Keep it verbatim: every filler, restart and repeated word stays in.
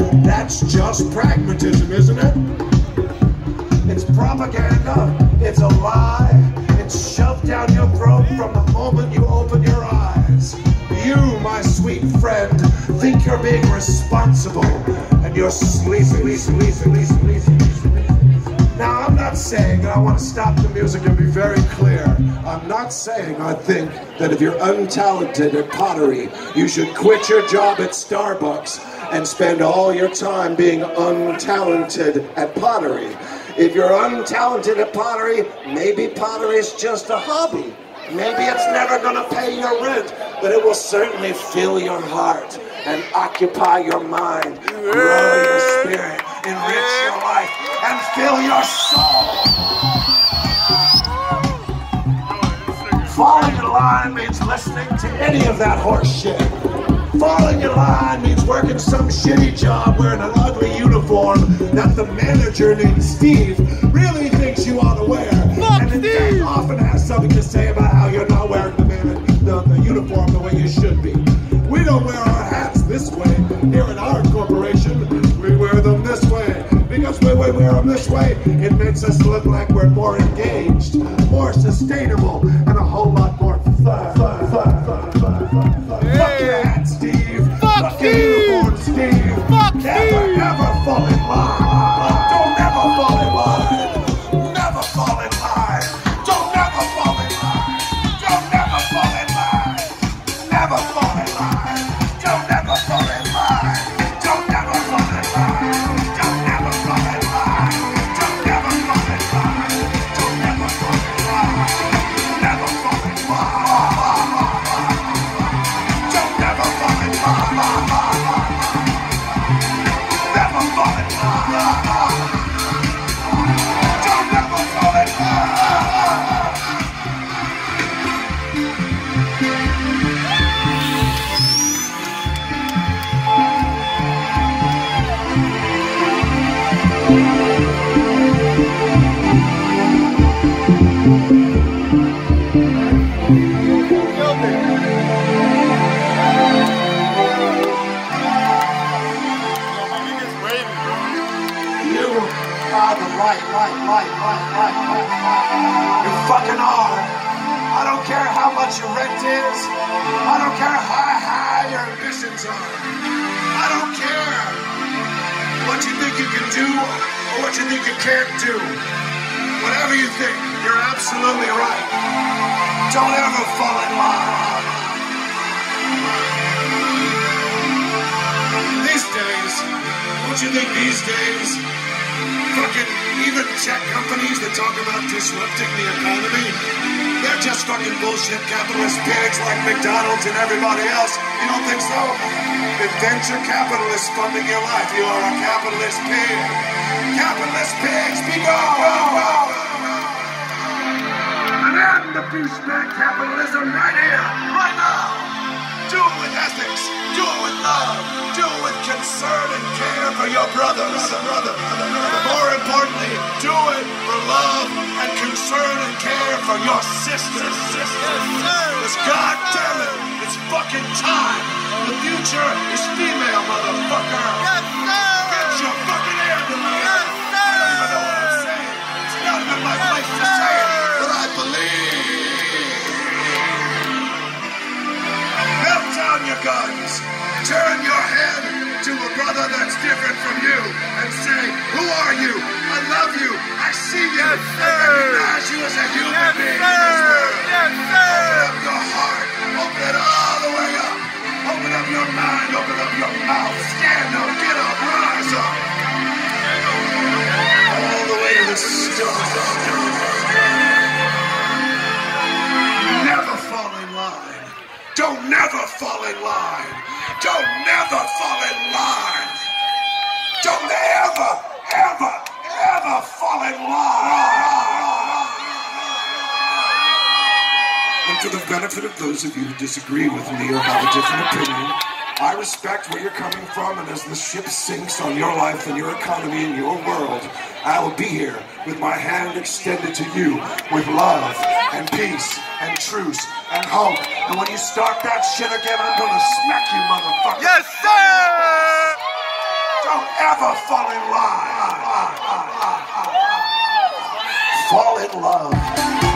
That's just pragmatism, isn't it? It's propaganda, it's a lie, it's shoved down your throat from the moment you open your eyes. You, my sweet friend, think you're being responsible, and you're sleeping, sleeping, sleeping, sleeping. Now, I'm not saying, and I want to stop the music and be very clear, I'm not saying I think that if you're untalented at pottery, you should quit your job at Starbucks and spend all your time being untalented at pottery. If you're untalented at pottery, maybe pottery is just a hobby. Maybe it's never gonna pay your rent, but it will certainly fill your heart and occupy your mind, grow your spirit, enrich your life, and fill your soul. Falling in line means listening to any of that horse shit. Falling in line means working some shitty job wearing an ugly uniform that the manager named Steve really thinks you ought to wear. Fuck and in fact often has something to say about how you're not wearing the, man the, the uniform the way you should be. We don't wear our hats this way. Here in our corporation, we wear them this way. Because when we wear them this way, it makes us look like we're more engaged, more sustainable, and a whole lot more fun. fun, fun, fun, fun, fun, fun. Hey. Fuck your hat, Steve. Fuck, Fuck your uniform, Steve. Fuck never, Steve. never fall in line. Don't never fall in line. Never fall in line. Don't never fall in line. Don't never fall in line. Never fall in line. Don't never fall in line. Don't never fall in line. Don't never fall in line. Don't never fall in line. Don't never fall in line. Never fall in line. Don't never fall in line. Never fall in line. Don't never fall in line. Light, light, light, light, light, light, light. You fucking are. I don't care how much your rent is. I don't care how high your ambitions are. I don't care what you think you can do or what you think you can't do. Whatever you think, you're absolutely right. Don't ever fall in line. These days, don't you think these days, fucking even tech companies that talk about disrupting the economy, they're just fucking bullshit capitalist pigs like McDonald's and everybody else. You don't think so? If venture capitalists funding your life, you are a capitalist pig. Capitalist pigs, be gone! An end to douchebag capitalism right here, right now. Do it with ethics. Do it with love. Do it with concern and care for your brothers. Brother, brother, brother. More importantly, do it for love and concern and care for your sisters. Because God damn it, it's fucking time. The future is female, motherfucker. Yes, sir. Get your fucking hand in the air. Yes, sir. I don't even know what I'm saying. It's not even my place to say it, but I believe. Melt down your guns. Turn your head to a brother that's different from you and say, who are you? I love you. I see you. Yes, I recognize you as a human yes, being sir. in this world. Yes, sir. Open up your heart. Open it all the way up. Open up your mind. Open up your mouth. Stand up. Get up. Rise up. All the way to the stars. Never fall in line. Don't never fall in line. Don't never fall in line. Don't ever, ever, ever fall in line. And for the benefit of those of you who disagree with me or have a different opinion, I respect where you're coming from, and as the ship sinks on your life and your economy and your world, I will be here with my hand extended to you with love and peace and truce and hope. And when you start that shit again, I'm gonna smack you, motherfucker. Yes, sir! Don't ever fall in love. Fall in love.